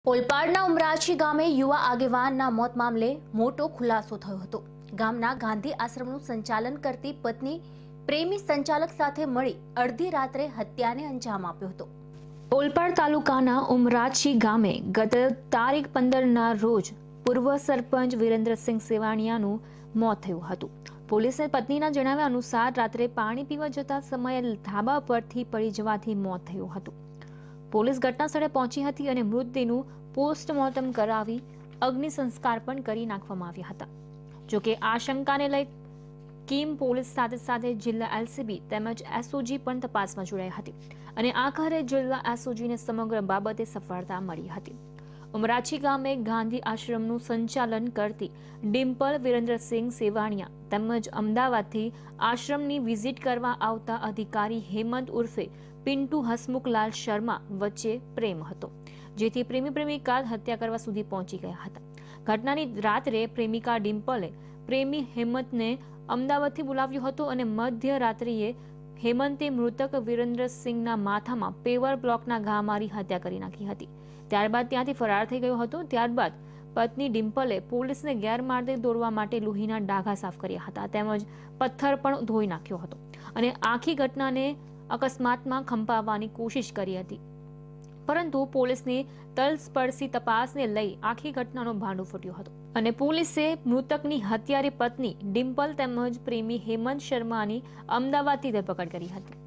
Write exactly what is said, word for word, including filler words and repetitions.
ઓલપાડના ઉમરાછી ગામે યુવા આગેવાનના મોત મામલે મોટો ખુલાસો થયો હતો। ગામના ગાંધી આશ્રમનું સંચાલન કરતી પત્ની પ્રેમી સંચાલક સાથે મળી અડધી રાત્રે હત્યાને અંજામ આપ્યો હતો। ઓલપાડ તાલુકાના ઉમરાછી ગામે ગત તારીખ પંદરના રોજ પૂર્વ સરપંચ વિરેન્દ્રસિંહ સેવાણિયાનું મોત થયું હતું। પોલીસે પત્નીના જણાવ્યા અનુસાર રાત્રે પાણી પીવા જતા સમયે ધાબા પરથી પડી જવાથી મોત થયું હતું। પોલીસ ઘટના સ્થળે પહોંચી હતી અને મૃતદેહનું પોસ્ટમોર્ટમ કરાવી અગ્નિ સંસ્કાર પણ કરી નાખવામાં આવ્યા હતા। જોકે આશંકાને લઈ કીમ પોલીસ સાથે સાથે જિલ્લા એલસીબી તેમજ એસઓજી પણ તપાસમાં જોડાઈ હતી અને આખરે જિલ્લા એસઓજીને સમગ્ર બાબતે સફળતા મળી હતી। ઉમરાછી ગામે ગાંધી આશ્રમનું સંચાલન કરતી ડિમ્પલ વિરેન્દ્રસિંહ સેવાણિયા તેમજ અમદાવાદથી આશ્રમની વિઝિટ કરવા આવતા અધિકારી હેમંત ઉર્ફે પિન્ટુ હસમુખલાલ શર્મા વચ્ચે પ્રેમ હતો, જેથી પ્રેમી પ્રેમિકા હત્યા કરવા સુધી પહોંચી ગયા હતા। ઘટનાની રાત્રે પ્રેમિકા ડિમ્પલે પ્રેમી હેમંતને અમદાવાદથી બોલાવ્યો હતો અને મધ્યરાત્રિએ હેમંતે મૃતક વિરેન્દ્રસિંહના માથામાં પેવર બ્લોકના ઘા મારી હત્યા કરી નાખી હતી। ત્યારબાદ ત્યાંથી ફરાર થઈ ગયો હતો। ત્યારબાદ પત્ની ડિમ્પલે પોલીસને ગેરમાર્ગે દોરવા માટે લોહીના ડાઘા સાફ કર્યા હતા તેમજ પથ્થર પણ ધોઈ નાખ્યો હતો અને આખી ઘટનાને અકસ્માતમાં ખંભાવવાની કોશિશ કરી હતી, પરંતુ પોલીસની તલસ્પર્શી તપાસને લઈ આખી ઘટનાનો ભાંડો ફૂટ્યો હતો અને પોલીસે મૃતકની હત્યારી પત્ની ડિમ્પલ તેમજ પ્રેમી હેમંત શર્માની અમદાવાદથી ધરપકડ કરી હતી।